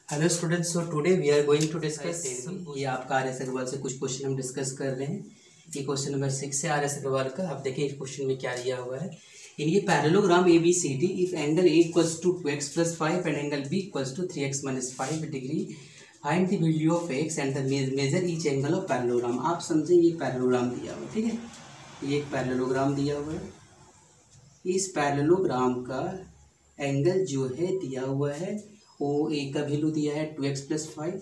Hello students, so today we are going to discuss ये आपका R S Agarwal से कुछ क्वेश्चन हम डिस्कस कर रहे हैं। ये क्वेश्चन नंबर 6 है आर एस अग्रवाल का। आप देखें इस क्वेश्चन में क्या दिया हुआ है। इन ये parallelogram A B C D if angle A equals to 2x + 5 and angle B equals to 3x - 5 degree, find the value of x and the measure each angle of parallelogram. आप समझें ये parallelogram दिया हुआ है, ठीक है। ये एक पैरेललोग्राम दिया हुआ है। इस पैरेललोग्राम का एंगल जो है दिया हुआ है वो ए का वैल्यू दिया है 2x + 5,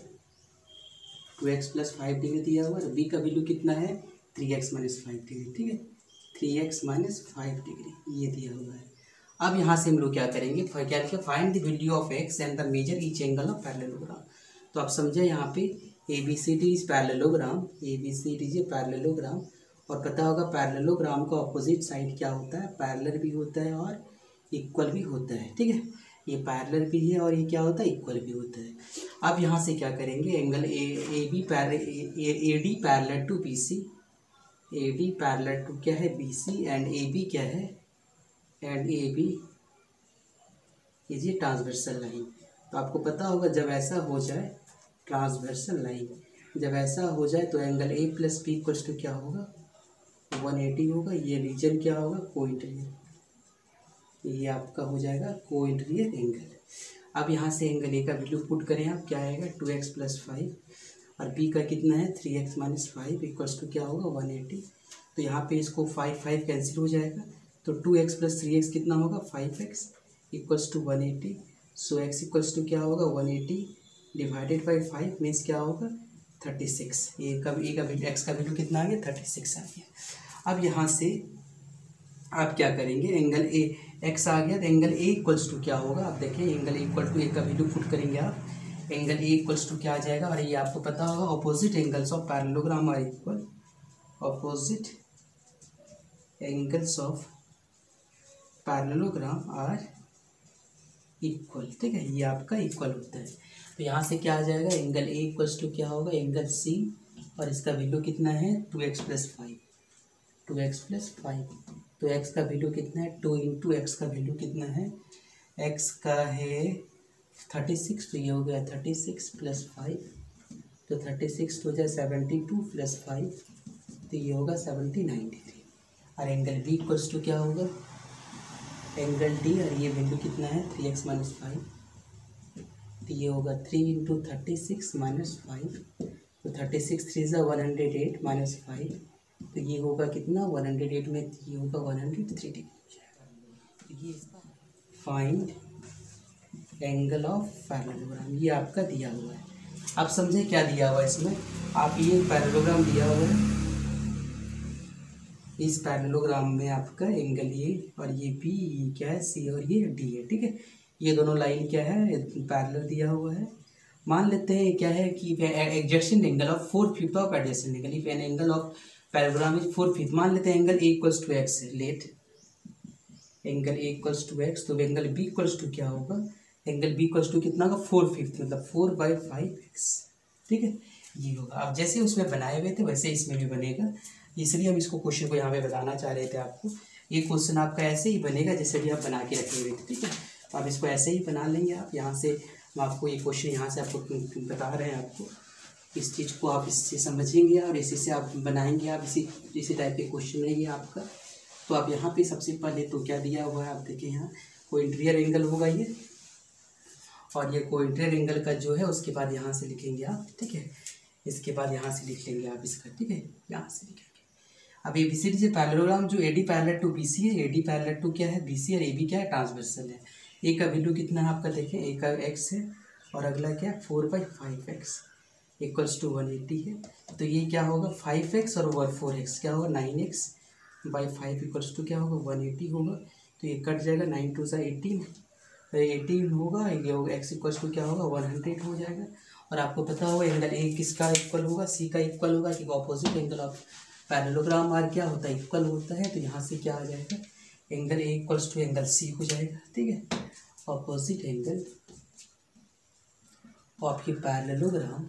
2x + 5 डिग्री दिया हुआ है। बी का वैल्यू कितना है 3x - 5 डिग्री, ठीक है। 3x - 5 डिग्री ये दिया हुआ है। अब यहाँ से हम लोग क्या करेंगे, क्या लिखा, find the value of x and the measure each angle of parallelogram. तो आप समझे यहाँ पे A B C D is parallelogram, A B C D is parallelogram. और पता होगा पैरेललोग्राम का ऑपोजिट साइड क्या होता है, पैरेलल भी होता है और इक्वल भी होता है, ठीक है। ये पैरेलल भी है और ये क्या होता है, इक्वल भी होता है। अब यहाँ से क्या करेंगे, angle A D parallel to B C, A D parallel to क्या है B C, and A B क्या है, एंड ए बी इज ये ट्रांसवर्सल लाइन। तो आपको पता होगा जब ऐसा हो जाए ट्रांसवर्सल लाइन, जब ऐसा हो जाए तो angle A plus B equals to क्या होगा 180 होगा। ये रीजन क्या होगा, कोइंटरियर, ये आपका हो जाएगा कोइंटरियर एंगल। अब यहाँ से एंगल ए का वैल्यू पुट करें आप, क्या आएगा 2x + 5 और बी का कितना है 3x - 5 इक्वल्स टू क्या होगा 180। तो यहाँ पे इसको 5 कैंसिल हो जाएगा, तो 2x + 3x कितना होगा 5x equals to 180। So x equals to क्या होगा 180 डिवाइडेड बाई 5 मीन्स क्या होगा 36। ए का वैल्यू x का वैल्यू कितना आ गया 36 आ गया। अब यहाँ से आप क्या करेंगे, एंगल ए एक्स आ गया तो एंगल ए इक्वल्स टू क्या होगा, आप देखें एंगल इक्वल टू ए का वैल्यू पुट करेंगे आप, एंगल ए इक्वल्स टू क्या आ जाएगा। और ये आपको पता होगा opposite angles of parallelogram are equal, opposite angles of parallelogram are equal, ठीक है। ये आपका इक्वल होता है। तो यहाँ से क्या आ जाएगा, एंगल ए इक्वल्स टू क्या होगा एंगल सी, और इसका वैल्यू कितना है 2x + 5, 2x + 5। तो x का वैल्यू कितना है 2 × x का वैल्यू कितना है, x का है 36, तो ये हो गया 36 + 5, तो 36 हो जाए 72 + 5, तो ये होगा 79 डिग्री। और एंगल b इक्वल्स टू क्या होगा एंगल d, और ये वैल्यू कितना है 3x - 5, तो ये होगा 3 × 36 - 5, तो 36 3 = 108 - 5, तो ये होगा कितना 108 में ये होगा 103 डिग्री हो जाएगा। तो ये फाइंड एंगल ऑफ पैरेललोग्राम ये आपका दिया हुआ है। आप समझे क्या दिया हुआ है इसमें, आप ये पैरेललोग्राम दिया हुआ है, इस पैरेललोग्राम में आपका एंगल ए और ये बी क्या है सी और ये डी है, ठीक है। ये दोनों लाइन क्या है पैरेलल दिया हुआ है। मान लेते हैं क्या है कि adjacent angle of 4/5 of adjacent angle, if an angle of parallelogram is 4/5, मान लेते हैं angle A equals to x है, let angle A equals to x, तो एंगल बी इक्वल्स टू क्या होगा, एंगल बी इक्वल्स टू कितना होगा 4/5 मतलब 4/5x, ठीक है। ये होगा। अब जैसे उसमें बनाए हुए थे वैसे इसमें भी बनेगा, इसलिए हम इसको क्वेश्चन को यहाँ पे बताना चाह रहे थे आपको। ये क्वेश्चन आपका ऐसे ही बनेगा जैसे भी आप बना के रखे हुए थे, ठीक है। तो आप इसको ऐसे ही बना लेंगे आप। यहाँ से हम आपको ये क्वेश्चन यहाँ से आपको बता रहे हैं, आपको इस चीज़ को आप इससे समझेंगे और इसी से आप बनाएंगे, आप इसी टाइप के क्वेश्चन रहेंगे आपका। तो आप यहाँ पे सबसे पहले तो क्या दिया हुआ है, आप देखिए यहाँ कोइंटरियर एंगल होगा ये, और ये कोइंटरियर एंगल का जो है उसके बाद यहाँ से लिखेंगे आप, ठीक है। इसके बाद यहाँ से लिख लेंगे आप इसका, ठीक है, यहाँ से लिखेंगे। अब ए बी सी डी से पैरेललोग्राम जो A D parallel to B C है, ए डी पैरेलल टू क्या है बी सी, और ए बी क्या है ट्रांसवर्सल है। ए का वैल्यू कितना है आपका देखें, ए का x है और अगला क्या है 4/5x इक्वल्स टू 180 है। तो ये क्या होगा 5x और 4x क्या होगा 9x/5 इक्वल्स टू क्या होगा 180 होगा। तो ये कट जाएगा 9 × 2 = 18, तो 18 होगा, ये होगा x इक्वल्स टू क्या होगा 100 हो जाएगा। और आपको पता होगा एंगल ए किसका इक्वल होगा, सी का इक्वल होगा, कि opposite angle of parallelogram are क्या होता है इक्वल होता है। तो यहाँ से क्या आ जाएगा angle A equals to angle C हो जाएगा, ठीक है। ऑपोजिट एंगल ऑफ ये parallelogram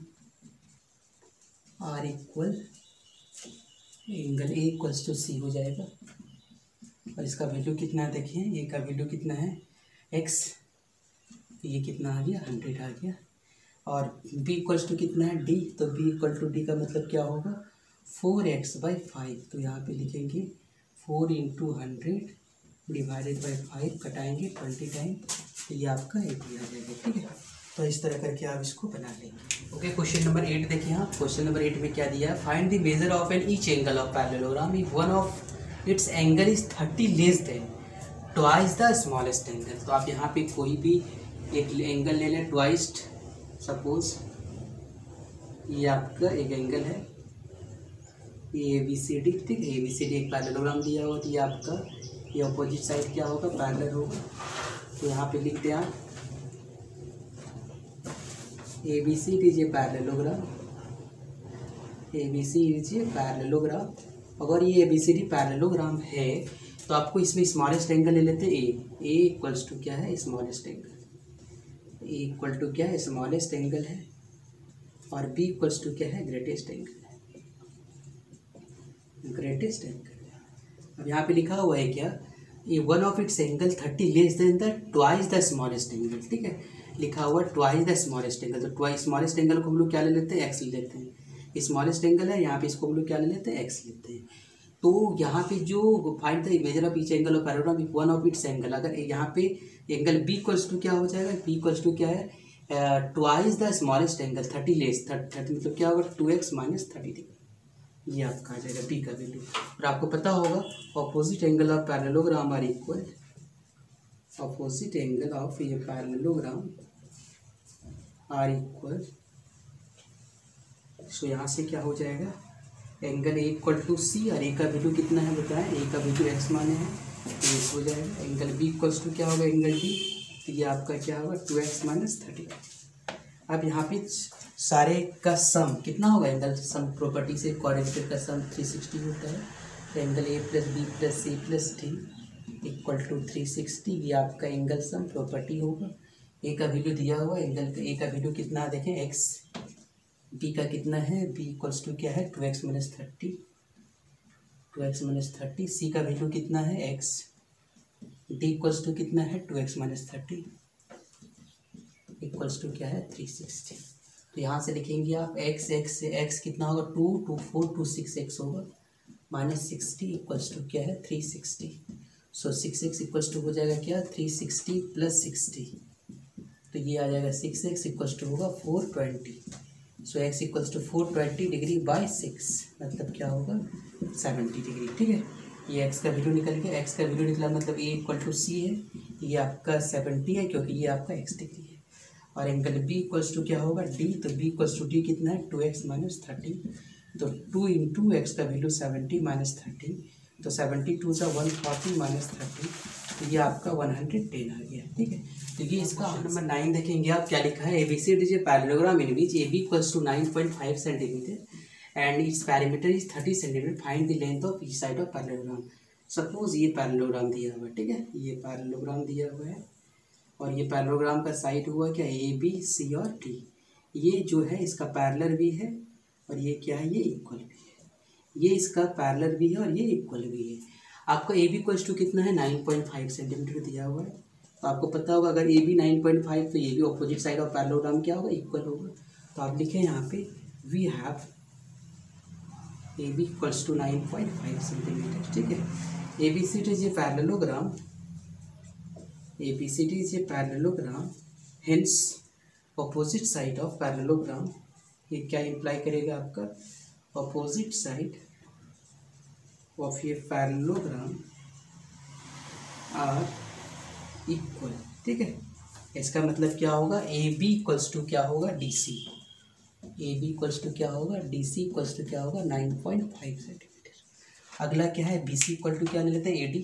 are equal angle A equals to C हो जाएगा। और इसका वैल्यू कितना है देखिए, ए का वैल्यू कितना है x, ये कितना आ गया 100 आ गया। और b इक्वल्स टू कितना है d, तो b इक्वल टू d का मतलब क्या होगा 4x/5। तो यहाँ पे लिखेंगे 4 इंटू 100 डिवाइडेड बाई 5, कटाएंगे 20 टाइम, तो ये आपका 80 आ जाएगा। ठीक है, तो इस तरह करके आप इसको बना लेंगे। ओके, क्वेश्चन नंबर 8 देखिए आप। क्वेश्चन नंबर 8 में क्या दिया है, find the measure of an each angle of parallelogram if one of its angle is 30 less than twice the smallest angle. तो आप यहाँ पे कोई भी एक एंगल ले लें ट्वाइस, सपोज ये आपका एक एंगल है ए बी सी डी। ठीक है, ए बी सी डी एक पैरेललोग्राम दिया हुआ, तो ये आपका ये अपोजिट साइड क्या होगा, पैरेलल होगा। तो यहाँ पे लिखते हैं आप A B C is a parallelogram, A B C is a parallelogram. अगर ये A B C D parallelogram है तो आपको इसमें स्मॉलेस्ट एंगल ले लेते हैं ए इक्वल्स टू क्या है, smallest angle, A equal to क्या है, स्मॉलेस्ट एंगल है, और बी इक्वल्स टू क्या है, ग्रेटेस्ट एंगल है, ग्रेटेस्ट एंगल। अब यहाँ पे लिखा हुआ है क्या, ये one of its angle 30 less than the twice the smallest angle. ठीक है, लिखा हुआ ट्वाइस द स्मॉलेस्ट एंगल, तो ट्वाइस स्मॉलेस्ट एंगल को हम लोग क्या ले लेते हैं, एक्स ले लेते हैं। स्मॉलेस्ट एंगल है यहाँ पे, इसको हम लोग क्या ले लेते हैं, एक्स लेते हैं। तो यहाँ पे जो find the measure of each angle of parallelogram if one of its angle, अगर यहाँ पे एंगल बी इक्वल्स टू क्या हो जाएगा, बी इक्वल्स टू क्या है, twice the smallest angle 30 less, 30 मतलब क्या होगा 2x माइनस 30 डिग्री, ये आपका आ जाएगा बी का वैल्यू। और आपको पता होगा opposite angle of parallelogram are equal, opposite angle of ये पैरेललोग्राम आर इक्वल, सो यहाँ से क्या हो जाएगा, angle A equal to C, और ए का वैल्यू कितना है बताएं, ए का वैल्यू एक्स माने हैं, तो ये हो जाएगा। एंगल बी इक्वल्स टू क्या होगा, एंगल डी, तो ये आपका क्या होगा 2x माइनस 30। अब यहाँ पे सारे का सम कितना होगा, एंगल सम प्रॉपर्टी से कोऑर्डिनेट का सम 360 होता है, तो angle A plus B plus C plus D equal to 360, ये आपका एंगल सम प्रॉपर्टी होगा। ए का वैल्यू दिया हुआ, एंगल ए का वैल्यू कितना है देखें एक्स, बी का कितना है, बी इक्वल्स टू क्या है 2x माइनस 30, 2x माइनस 30, सी का वैल्यू कितना है एक्स, डी इक्वल्स टू कितना है 2x माइनस 30 इक्वल्स टू क्या है 360। तो यहाँ से लिखेंगे आप एक्स, एक्स से एक्स कितना होगा 2, 2 4 2 6 एक्स होगा, माइनस 60 इक्वल्स टू क्या है 360। सो 6x इक्वल्स टू हो जाएगा क्या 360 प्लस 60, तो ये आ जाएगा 6x इक्वल्स टू होगा 420। So x equals to 420 degree by 6, मतलब क्या होगा 70 डिग्री। ठीक है, ये x का वैल्यू निकल गया, x का वैल्यू निकला मतलब a इक्वल टू सी है, ये आपका 70 है क्योंकि ये आपका x डिग्री है। और एंगल b इक्वल्स टू क्या होगा d, तो b इक्वल्स टू d कितना है 2x माइनस 30, तो 2 इंटू एक्स का वैल्यू 70 माइनस 30, तो 72 सा 140 माइनस 30, तो ये आपका 110 आ गया। ठीक है, तो ये इसका नंबर 9 देखेंगे आप क्या लिखा है, ABCD is a parallelogram in which AB equals to 9.5 centimetre and its parameter is 30 centimetre, find the length of each side of parallelogram. Suppose ये पैरेललोग्राम दिया हुआ है, ठीक है, ये पैरेललोग्राम दिया हुआ है और ये पैरेललोग्राम का साइड हुआ क्या ABC और D, ये जो है इसका पैरेलल भी है और ये क्या है, ये इक्वल भी है, ये इसका पैरेलल भी है और ये इक्वल भी है। आपका AB इक्वल्स टू कितना है 9.5 सेंटीमीटर दिया हुआ है, तो आपको पता होगा अगर AB 9.5 तो ये भी ऑपोजिट साइड ऑफ पैरेललोग्राम क्या होगा, इक्वल होगा। तो आप लिखें यहाँ पे we have AB equals to 9.5 centimetre. ठीक है, ABCD is a parallelogram, ABCD is a parallelogram, hence opposite side of parallelogram, ये क्या इम्प्लाई करेगा आपका opposite side of a parallelogram are equal। ठीक है, इसका मतलब क्या होगा AB इक्वल्स टू क्या होगा DC, AB इक्वल्स टू क्या होगा DC इक्वल्स टू क्या होगा 9.5 सेंटीमीटर। अगला क्या है BC इक्वल टू क्या ले लेते हैं AD,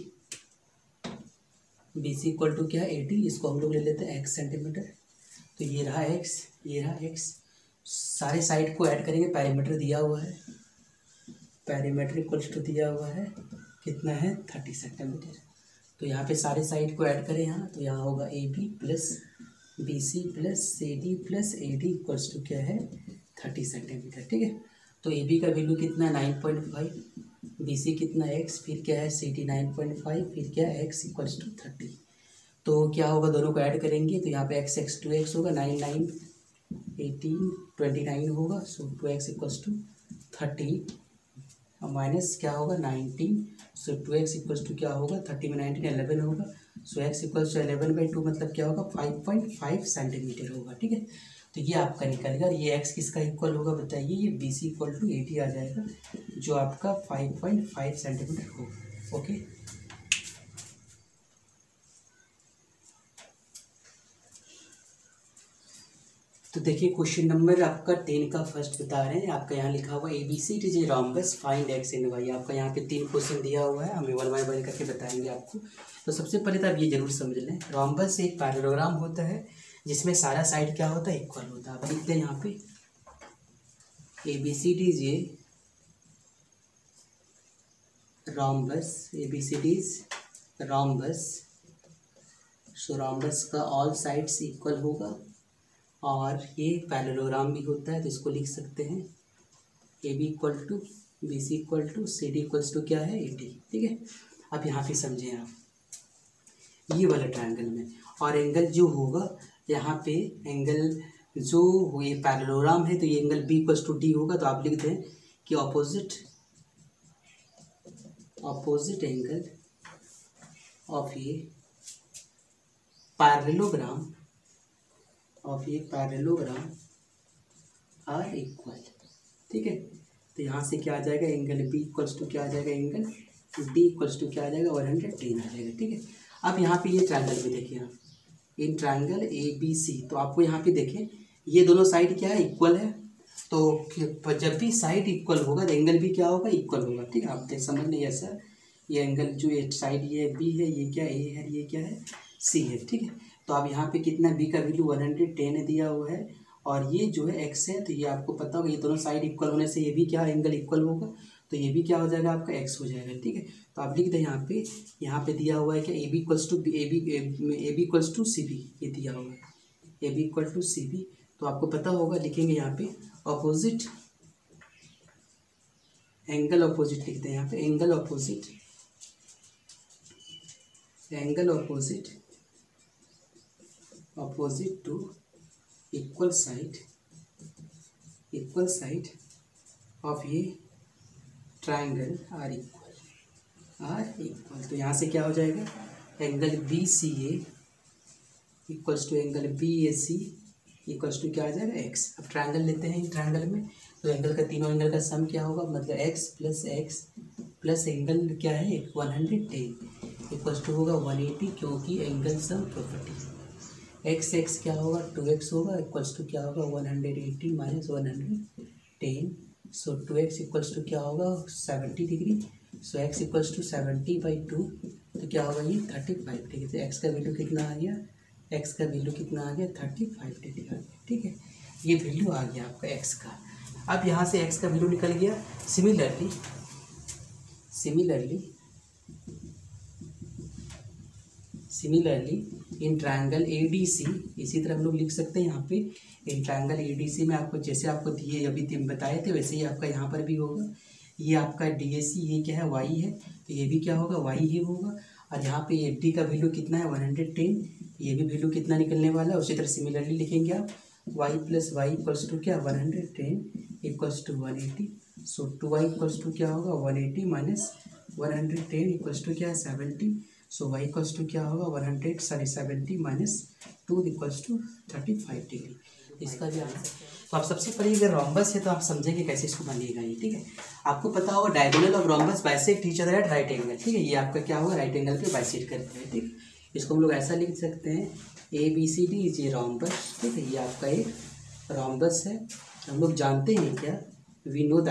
BC इक्वल टू क्या है 80, इसको हम लोग ले लेते हैं x सेंटीमीटर, तो ये रहा x, ये रहा x, सारे साइड को ऐड करेंगे, पैरामीटर दिया हुआ है, पैरामीटर इक्वल्स टू दिया हुआ है कितना है 30 सेंटीमीटर, तो यहाँ पे सारे साइड को ऐड करें यहाँ, तो यहाँ होगा AB plus BC plus CD plus AD equals to क्या है 30 सेंटीमीटर। ठीक है, तो AB का वैल्यू कितना है 9.5, BC कितना x, फिर क्या है CD 9.5, फिर क्या है x इक्वल्स टू 30, तो क्या होगा दोनों को ऐड करेंगे तो यहाँ पे x 2x होगा 9 9 29 होगा, सो 2x इक्वल्स टू 30 माइनस क्या होगा 19, सो 2x इक्वल्स टू क्या होगा 30 में 19 11 होगा, सो x इक्वल्स टू 11/2 मतलब क्या होगा 5.5 सेंटीमीटर होगा। ठीक है, तो ये आपका निकल गया। ये x किसका इक्वल होगा बताइए, ये BC इक्वल टू 80 आ जाएगा, जो आपका 5.5 सेंटीमीटर होगा। ओके, तो देखिए क्वेश्चन नंबर आपका 10 का फर्स्ट बता रहे हैं। आपका यहाँ लिखा हुआ ABCD is a rhombus, find x and y। आपका यहाँ पे 3 क्वेश्चन दिया हुआ है, हमें 1 बाय 1 करके बताएंगे आपको। तो सबसे पहले तो आप ये जरूर समझ लें, रॉम्बस एक पैरेललोग्राम होता है जिसमें सारा साइड क्या होता है, इक्वल होता है। आप लिखते हैं यहाँ पे ABCD is a rhombus, ABCD is rhombus, so rhombus का ऑल साइड्स इक्वल होगा, और ये पैरेललोग्राम भी होता है, तो इसको लिख सकते हैं AB equal to BC equal to CD equals to क्या है 80। ठीक है, अब यहाँ पे समझें आप, ये वाला ट्रायंगल में और एंगल जो होगा यहाँ पे, एंगल जो ये पैरेललोग्राम है तो ये angle B equals to D होगा, तो आप लिख दें कि ऑपोजिट एंगल ऑफ ये पैरेललोग्राम आर इक्वल। ठीक है, तो यहाँ से क्या आ जाएगा, एंगल B इक्वल्स टू क्या आ जाएगा, एंगल D इक्वल्स टू क्या आ जाएगा 110 आ जाएगा। ठीक है, अब यहाँ पे ये ट्रायंगल भी देखिए आप, इन ट्रायंगल ABC, तो आपको यहाँ पे देखें ये दोनों साइड क्या है, इक्वल है, तो जब भी साइड इक्वल होगा तो एंगल भी क्या होगा, इक्वल होगा। ठीक है, आप देख समझ नहीं ऐसा, ये एंगल जो ये साइड ये B है, ये क्या A है, ये क्या है C है। ठीक है, तो अब यहाँ पे कितना B का वैल्यू 110 दिया हुआ है, और ये जो है x है, तो ये आपको पता होगा ये दोनों साइड इक्वल होने से ये भी क्या एंगल इक्वल होगा, तो ये भी क्या हो जाएगा आपका x हो जाएगा। ठीक है, तो आप लिख दें यहाँ पे दिया हुआ है क्या, AB इक्वल्स टू CB, ये दिया हुआ है AB इक्वल टू CB, तो आपको पता होगा, लिखेंगे यहाँ पे ऑपोजिट एंगल, ऑपोजिट लिखते हैं यहाँ पे angle opposite to equal side of ये ट्रायंगल आर इक्वल। तो यहाँ से क्या हो जाएगा, angle BCA equals to angle BAC equals to क्या आ जाएगा x। अब ट्रायंगल लेते हैं, ट्रायंगल में तो एंगल का तीनों एंगल का सम क्या होगा, मतलब x प्लस एंगल क्या है 110 इक्वल्स टू होगा 180, क्योंकि एंगल सम प्रॉपर्टी x क्या होगा 2x होगा, इक्वल्स टू क्या होगा 180 minus 110, so 2x equals to क्या होगा 70 डिग्री, सो x इक्वल्स टू 70/2, तो क्या होगा ये 35 डिग्री। तो x का वैल्यू कितना आ गया, 35 डिग्री आ गया। ठीक है, ये वैल्यू आ गया आपका x का। अब यहाँ से x का वैल्यू निकल गया। सिमिलरली इन ट्रायंगल ADC, इसी तरह हम लोग लिख सकते हैं यहाँ पे इन ट्रायंगल ADC में आपको जैसे आपको दिए अभी बताए थे वैसे ही आपका यहाँ पर भी होगा। ये आपका DAC ये क्या है y है, तो ये भी क्या होगा y ही होगा, और यहाँ पे D का वैल्यू कितना है 110, ये भी वैल्यू कितना निकलने वाला है। उसी तरह सिमिलरली लिखेंगे आप y plus Y equals to क्या 110 equals to 180, so 2y equals to क्या होगा 180 माइनस 110 इक्वल्स टू क्या है 70, सो y इक्वल्स टू क्या होगा 70 माइनस 2 इक्वल्स टू 35 डिग्री। इसका भी आंसर। तो आप सबसे पहले अगर रॉम्बस है तो आप समझेंगे कैसे इसको बनेगा ये। ठीक है, आपको पता होगा diagonal of rhombus bisect each other at right angle. ठीक है, ये आपका क्या होगा राइट एंगल पे बाइसेक्ट करते हैं। ठीक, इसको हम लोग ऐसा लिख सकते हैं ABCD इज ए रॉम्बस। ठीक है, ये आपका एक रॉम्बस है। हम लोग जानते हैं क्या, we know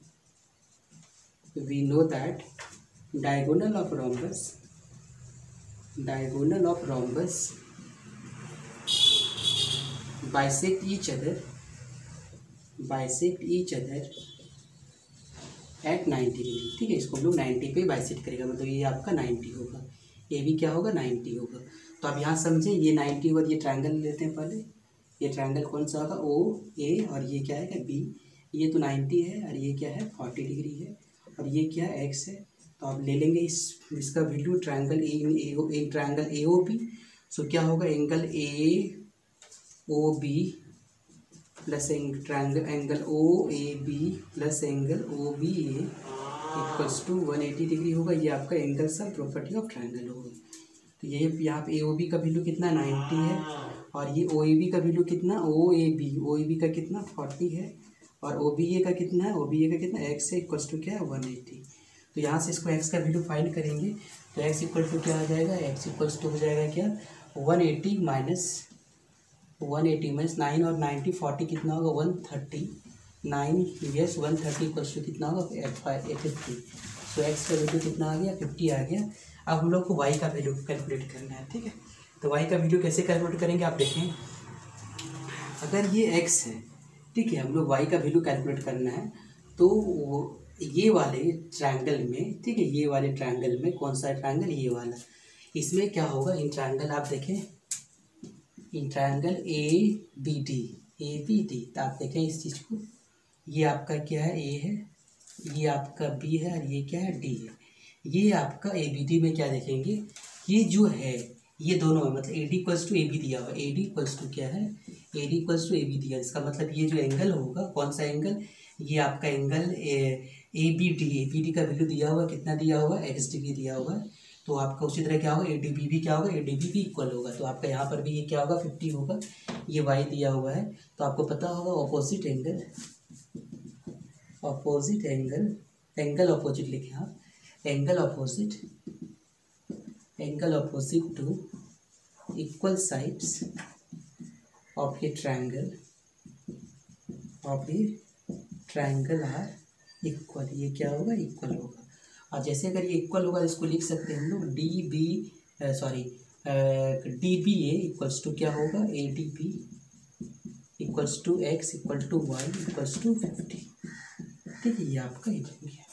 that diagonal of rhombus bisect each other at 90 degree. ठीक है, इसको हम लोग 90 पे बाइसेक्ट करेगा, मतलब ये आपका 90 होगा, ये भी क्या होगा 90 होगा। तो आप यहाँ समझें ये 90 होगा, ये ट्रायंगल लेते हैं पहले। ये ट्रायंगल कौन सा होगा OA, और ये क्या है B, ये तो 90 है और ये क्या है 40 डिग्री है, और ये क्या है x है। तो आप ले लेंगे इसका वैल्यू ट्रायंगल AOB। सो क्या होगा angle AOB plus angle O A B plus angle O B A equals to 180 degree होगा। ये आपका angle sum property of triangle होगा। तो ये यहाँ पे ए ओ बी का वैल्यू कितना 90 है और ये ओ ए बी का वैल्यू कितना ओ ए बी का कितना 40 है और ओ बी ए का कितना है, ओ बी ए का कितना एक्स है इक्वल्स टू क्या है 180। तो यहाँ से इसको एक्स का वैल्यू फाइंड करेंगे तो एक्स इक्वल टू क्या आ जाएगा, एक्स इक्वल्स टू हो जाएगा क्या 180 माइनस 9 और 90 40 कितना होगा 139 यस 130 इक्वल्स टू कितना होगा 50। सो एक्स का वैल्यू कितना आ गया 50 आ गया। अब हम लोग को वाई का वैल्यू कैलकुलेट करना है, ठीक है। तो वाई का वैल्यू कैसे कैलकुलेट करेंगे आप देखें, अगर ये एक्स है, ठीक है, हम लोग वाई का वैल्यू कैलकुलेट करना है तो ये वाले ट्रायंगल में, ठीक है, ये वाले ट्रायंगल में कौन सा ट्रायंगल ये वाला, इसमें क्या होगा इन ट्रायंगल आप देखें इन ट्रायंगल ए बी डी तो आप देखें इस चीज़ को, ये आपका क्या है ए है, ये आपका बी है और ये क्या है डी है। ये आपका ए बी डी में क्या देखेंगे, ये जो है ये दोनों है, मतलब A D equals to A B दिया हुआ, ए डी इक्वल्स टू क्या है A D equals to A B दिया, इसका मतलब ये जो एंगल होगा कौन सा एंगल, ये आपका एंगल ए बी डी का वैल्यू दिया हुआ कितना दिया हुआ एक्स डिग्री दिया हुआ है। तो आपका उसी तरह क्या होगा ए डी बी भी क्या होगा, ए डी बी भी इक्वल होगा। तो आपका यहाँ पर भी ये क्या होगा 50 होगा, ये वाई दिया हुआ है। तो आपको पता होगा ऑपोजिट एंगल ऑपोजिट लिखें आप, angle opposite to equal sides of a triangle are equal. ये क्या होगा इक्वल होगा। और जैसे अगर ये इक्वल होगा इसको लिख सकते हैं हम लोग D B A equals to क्या होगा A D B equals to X equal to Y equals to 50, ठीक है, ये आपका ये बन गया।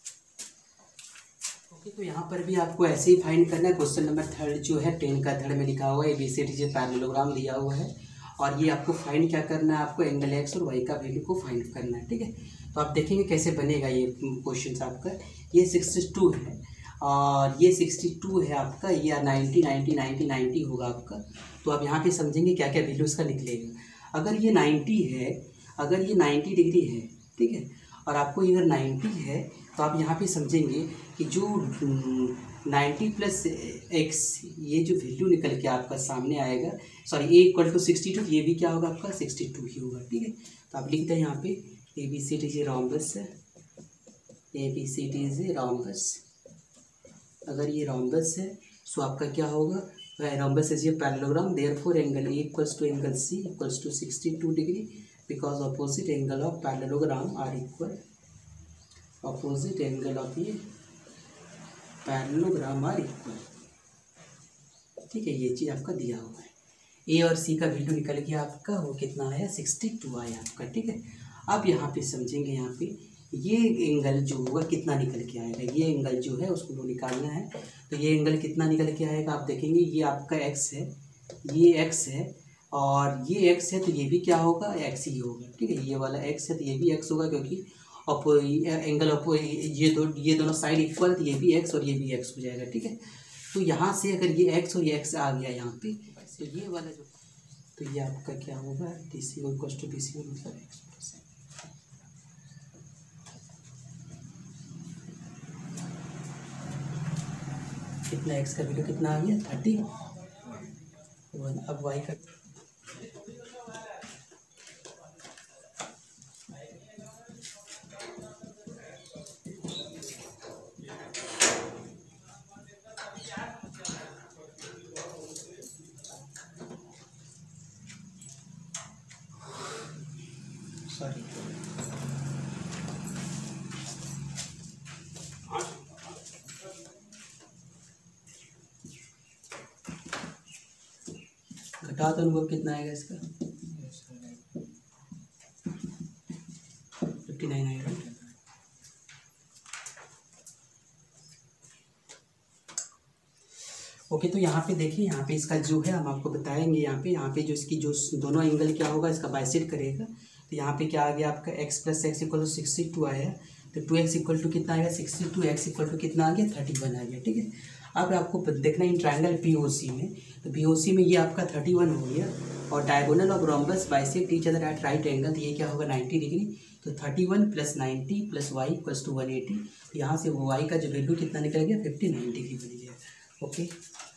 ओके, तो यहाँ पर भी आपको ऐसे ही फाइंड करना है। क्वेश्चन नंबर 3 जो है 10 का थर्ड में लिखा हुआ है ABCD जो पैरेललोग्राम दिया हुआ है और ये आपको फाइंड क्या करना है, आपको एंगल एक्स और वाई का वैल्यू को फाइंड करना है, ठीक है। तो आप देखेंगे कैसे बनेगा ये क्वेश्चन आपका। ये 62 है और ये 62 है आपका, ये 90 होगा आपका। तो आप यहाँ पे समझेंगे क्या क्या वैल्यू इसका निकलेगा। अगर ये 90 है, अगर ये 90 डिग्री है, ठीक है, और आपको अगर 90 है तो आप यहाँ पे समझेंगे कि जो 90 प्लस एक्स ये जो वैल्यू निकल के आपका सामने आएगा, सॉरी ए इक्वल टू 62, ये भी क्या होगा आपका 62 ही होगा, ठीक है। तो आप लिखते हैं यहाँ पे ABCD इज ए रॉम्बस है, ABCD इज ए रॉम्बस। अगर ये रॉम्बस है तो आपका क्या होगा, rhombus is a parallelogram, therefore angle A equals to angle C equals to 62 degree because opposite angle of parallelogram are equal, opposite angle of ये parallelogram are equal, ठीक है। ये चीज़ आपका दिया हुआ है। ए और सी का वैल्यू निकल गया आपका, वो कितना आया 62 आया आपका, ठीक है। अब यहाँ पे समझेंगे, यहाँ पे ये एंगल जो होगा कितना निकल के आएगा, ये एंगल जो है उसको निकालना है। तो ये एंगल कितना निकल के आएगा आप देखेंगे, ये आपका एक्स है, ये एक्स है और ये एक्स है, तो ये भी क्या होगा एक्स ही होगा, ठीक है। ये वाला एक्स है तो ये भी एक्स होगा क्योंकि एंगल ये दोनों साइड इक्वल, तो ये भी एक्स और ये भी एक्स हो जाएगा, ठीक है। तो यहाँ से अगर ये एक्स और ये एक्स आ गया यहाँ पे, तो ये वाला जो, तो ये आपका क्या होगा DC इक्वल्स टू BC मतलब एक्स प्लस कितना एक्स का वैल्यू कितना आ गया 31। अब वाई का घटात अनुभव कितना आएगा इसका 59 आएगा। ओके, तो यहाँ पे देखिए, यहाँ पे इसका जो है हम आपको बताएंगे, यहाँ पे जो इसकी जो दोनों एंगल क्या होगा इसका बाइसेट करेगा। तो यहाँ पे क्या आ गया आपका x plus X equal to 62 आया, तो 2x इक्वल टू कितना आएगा 62, x इक्वल टू कितना आ गया 31 आ गया, ठीक है। अब आपको देखना इन ट्राइंगल POC में, तो POC में ये आपका 31 हो गया, और diagonal of rhombus bisect each other at right angle, तो ये क्या होगा 90 डिग्री। तो 31 + 90 + y = 180। यहाँ से y का जो वैल्यू कितना निकल गया 59 डिग्री बन गया। ओके।